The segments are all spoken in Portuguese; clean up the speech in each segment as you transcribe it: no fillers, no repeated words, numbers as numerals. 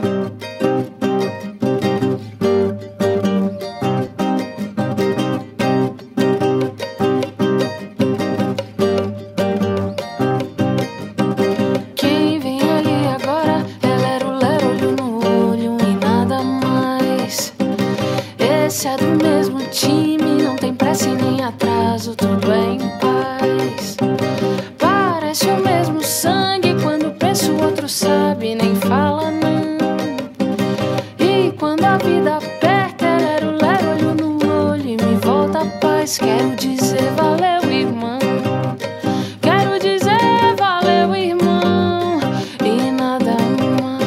Esse é do mesmo time, não tem pressa e nem atraso, tudo é em paz. Parece o mesmo sangue, quando pensa o outro sabe, nem fala não. E quando a vida aperta, lero, lero, olho no olho e me volta a paz. Quero dizer valeu, irmão. Quero dizer valeu, irmão, e nada mais.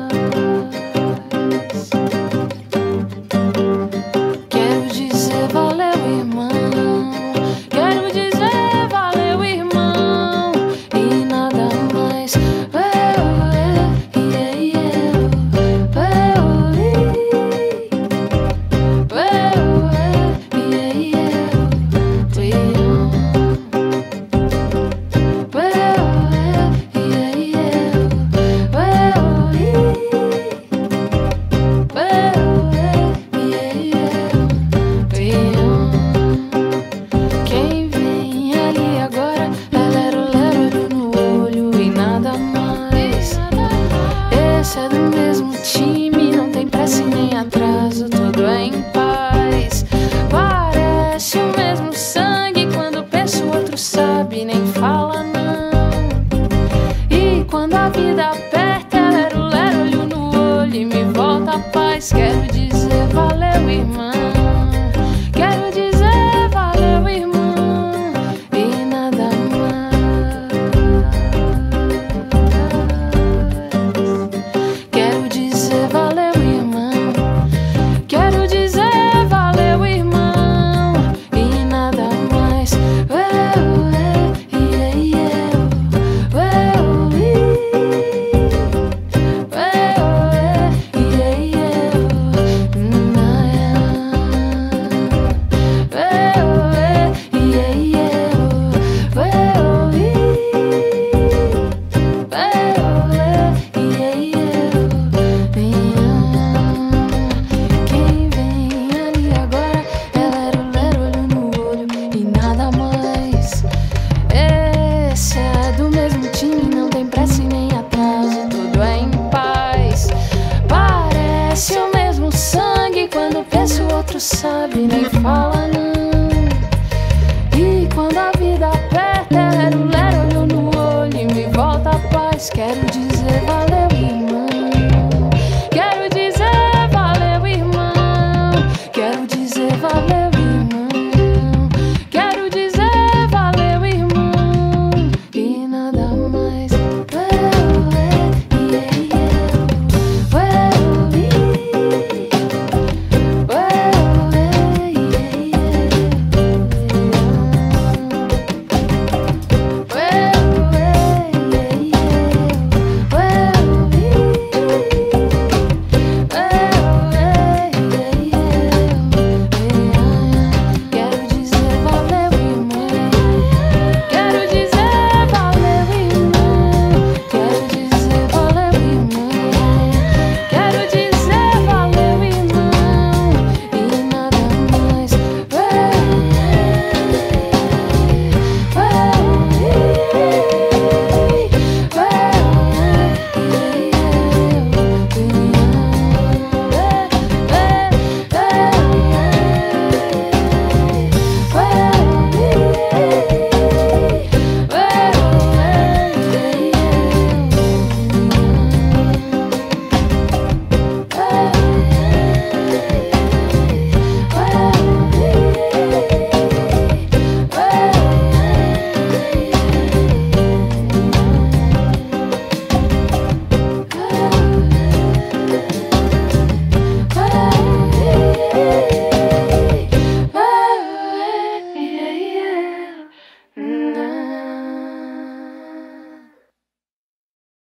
Quero dizer valeu, irmão. Quero dizer valeu, irmão, e nada mais. Quem vem ali agora é lero, lero, olho no olho e nada mais. Esse é do mesmo time, não tem pressa e nem atraso, tudo é em paz. Parece o mesmo sangue, quando pensa o outro sabe, nem fala não. E quando a vida aperta, lero, lero, olho no olho e me volta a paz. Quero dizer valeu, irmão.